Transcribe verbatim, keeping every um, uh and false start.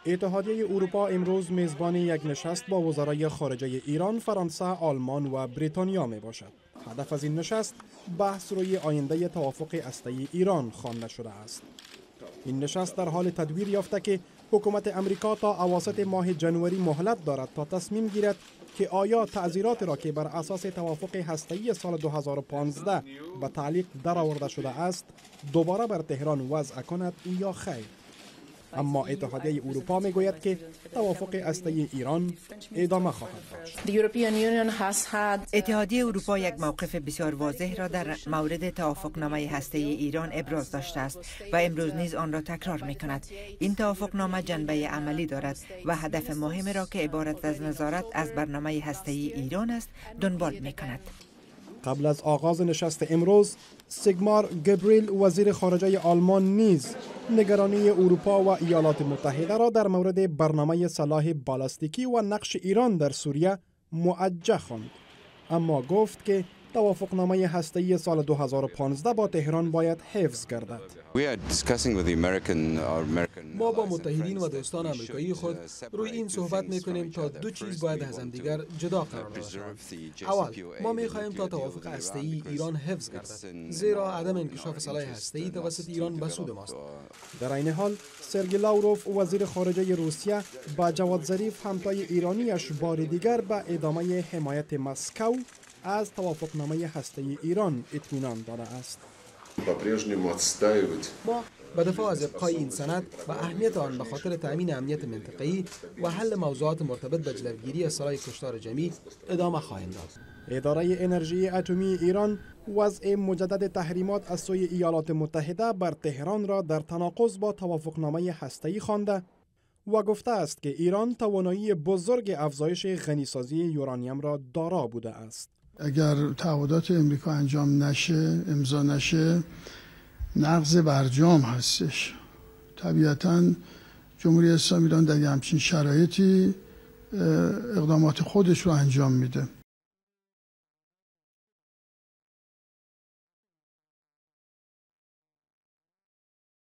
اتحادیه اروپا امروز میزبان یک نشست با وزرای خارجه ایران، فرانسه، آلمان و بریتانیا می باشد. هدف از این نشست بحث روی آینده توافق هسته‌ای ایران خوانده شده است. این نشست در حال تدویر یافته که حکومت امریکا تا اواسط ماه جنوری مهلت دارد تا تصمیم گیرد که آیا تعزیرات را که بر اساس توافق هسته‌ای سال دو هزار و پانزده به تعلیق درآورده شده است دوباره بر تهران وضع کند یا خیر. اما اتحادیه اروپا میگوید که توافق هسته‌ای ایران ادامه خواهد داشت. اتحادیه اروپا یک موقف بسیار واضح را در مورد توافقنامه هسته‌ای ایران ابراز داشته است و امروز نیز آن را تکرار می‌کند. این توافقنامه جنبه عملی دارد و هدف مهم را که عبارت از نظارت از برنامه هسته‌ای ایران است دنبال می‌کند. قبل از آغاز نشست امروز، سیگمار گبریل وزیر خارجه آلمان نیز نگرانی اروپا و ایالات متحده را در مورد برنامه سلاح بالستیکی و نقش ایران در سوریه موجه خواند، اما گفت که توافقنامه هسته‌ای سال دو هزار و پانزده با تهران باید حفظ گردد. ما با متحدین و دوستان آمریکایی خود روی این صحبت می‌کنیم تا دو چیز باید از هم دیگر جدا قرار داده شود. اول، ما می‌خواهیم تا توافق هسته‌ای ایران حفظ گردد، زیرا عدم انکشاف سلاح هسته‌ای توسط ایران به سود ماست. در این حال سرگئی لاوروف وزیر خارجه روسیه با جواد ظریف همتای ایرانیش بار دیگر به ادامه حمایت مسکو از توافقنامه هسته‌ای ایران اطمینان داده است. ما به دفاع از ابقای این سند و اهمیت آن به خاطر تأمین امنیت منطقه‌ای و حل موضوعات مرتبط به جلوگیری از سلاح کشتار جمعی ادامه خواهیم داد. اداره انرژی اتمی ایران وضع مجدد تحریمات از سوی ایالات متحده بر تهران را در تناقض با توافقنامه هسته‌ای خوانده و گفته است که ایران توانایی بزرگ افزایش غنیسازی یورانیم را دارا بوده است. اگر تعهدات امریکا انجام نشه، امضا نشه، نقض برجام هستش. طبیعتاً جمهوری اسلامی ایران در همچین شرایطی اقدامات خودش رو انجام میده.